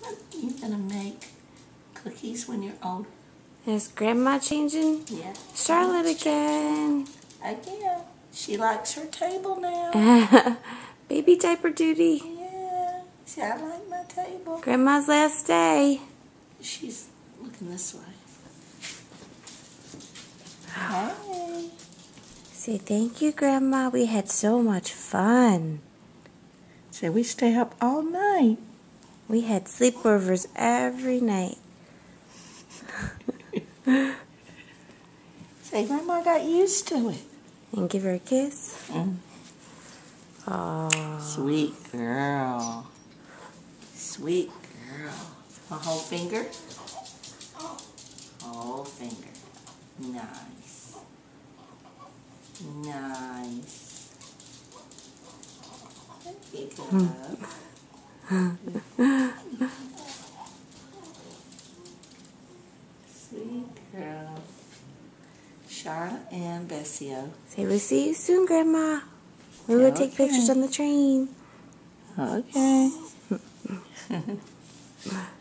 You're gonna make cookies when you're older? Is Grandma changing? Yeah. Charlotte again. Again. She likes her table now. Baby diaper duty. Yeah. See, I like my table. Grandma's last day. She's looking this way. Hey. Say thank you, Grandma. We had so much fun. Say we stay up all night. We had sleepovers every night. Say Grandma got used to it. And give her a kiss. Aww. Sweet girl. Sweet girl. A whole finger? Whole finger. Nice. Nice. There you go. Sweet girl. Charlotte and Bessio. Say we'll see you soon, Grandma. We will take pictures on the train. Okay.